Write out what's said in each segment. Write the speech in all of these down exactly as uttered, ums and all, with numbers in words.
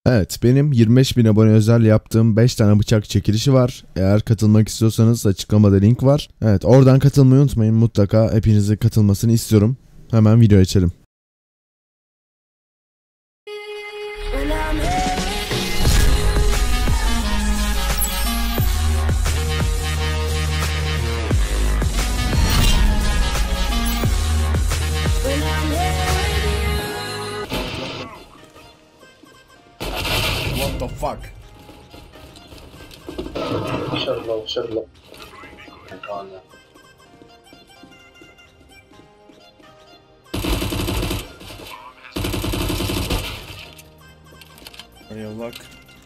Evet, benim yirmi beş bin abone özel yaptığım beş tane bıçak çekilişi var. Eğer katılmak istiyorsanız açıklamada link var. Evet, oradan katılmayı unutmayın. Mutlaka hepinizin katılmasını istiyorum. Hemen video açalım. What the fuck? Shut low, shut low. On that. Any luck?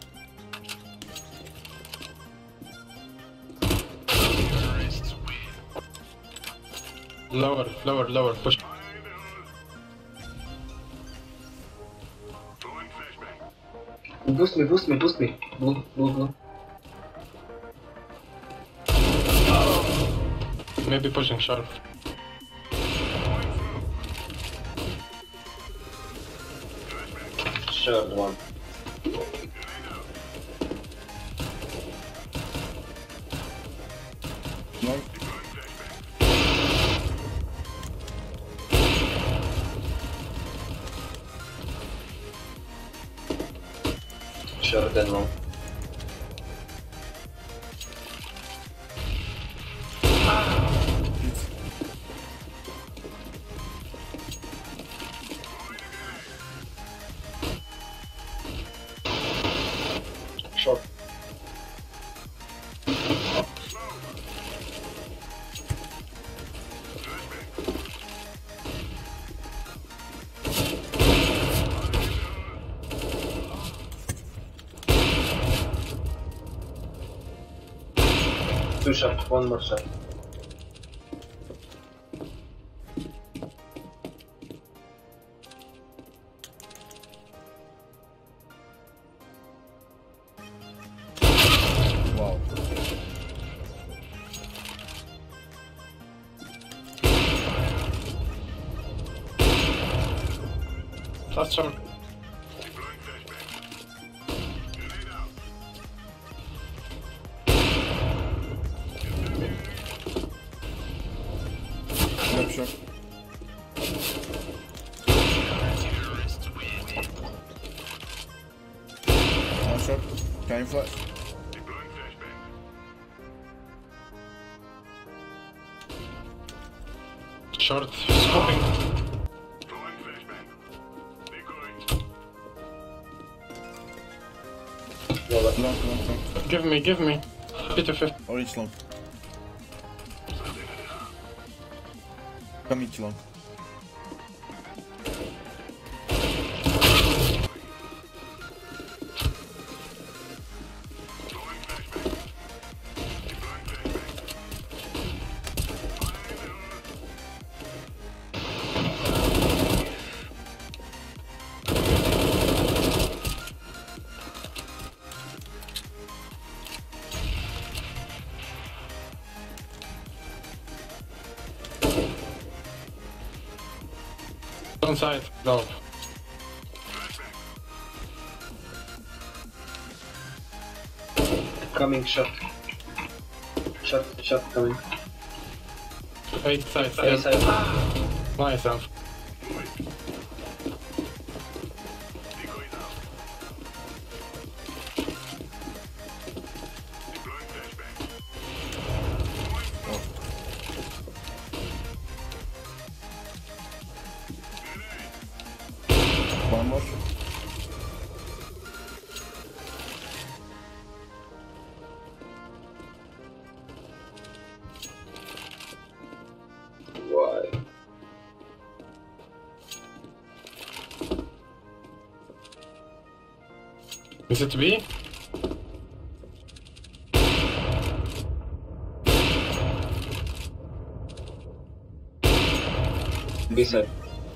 Lower, lower, lower, push. Boost me, boost me, boost me. Blue, blue, blue. Maybe pushing sharp. Shut one. No. Shut then one. Short. Two shot, one more shot. Wow. Last short. Yep, sure. One shot. Can you flash? Short, scoping. No, but Long, long, long. Give me, give me. Bit of it. Orange long. Come each long. One side, low. coming shot. Shot, shot coming. Eight side, Hey, side. side. Nice, Alf. One more. Why? Is it B? B side.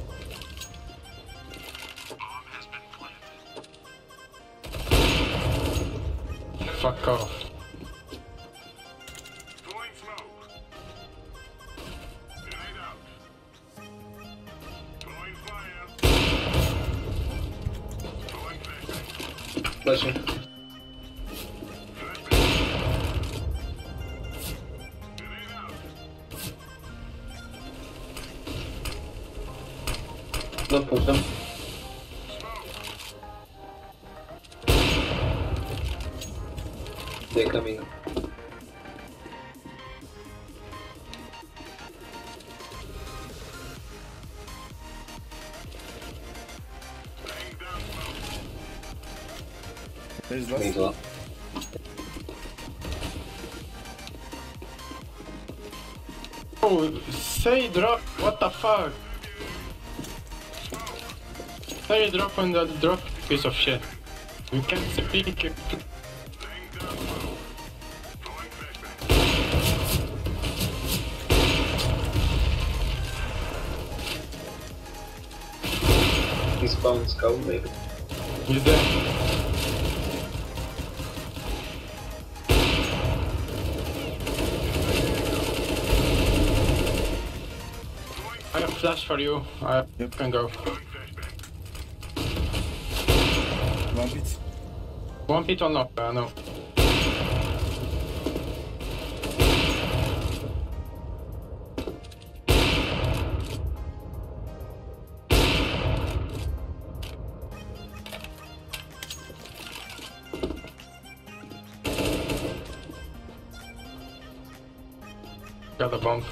Fuck off. flashing. Don't push them. They're coming. There's last. Middle. Oh, say drop. What the fuck? Say drop on the drop, piece of shit. You can't speak. He's bound scout maybe. He's there. I have flash for you. I Yep. can go. One pit. One pit or not? Uh, no. Got the bomb.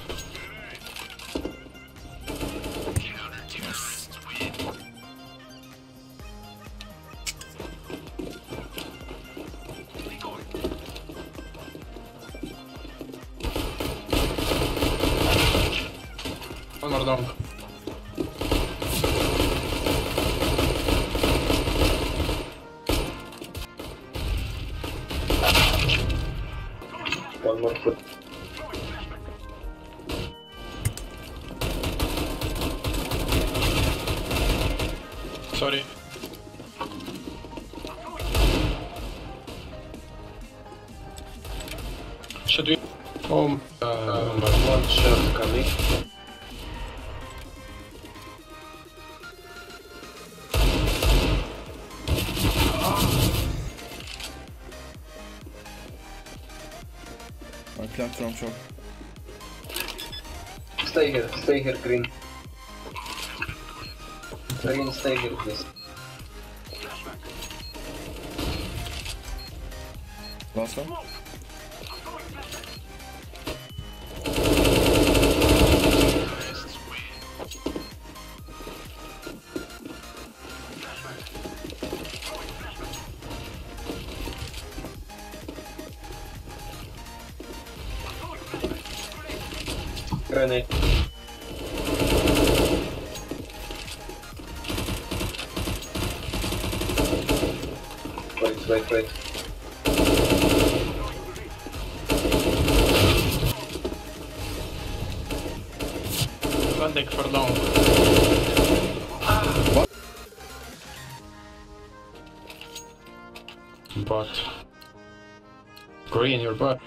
One more down. One more foot. Sorry. Should we? Oh, uh, One shot coming. I plant from shop. Stay here, stay here, green. Green, stay here, please. Last one. Grenade. Wait, wait, wait. Atlantic for long. But green your butt.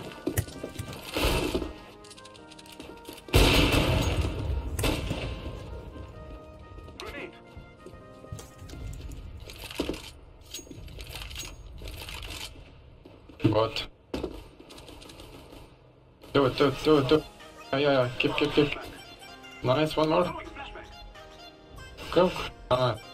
What? Do it, do it, do it, do it. Yeah, yeah, yeah. Keep, keep, keep. Nice, one more. Go. Ah.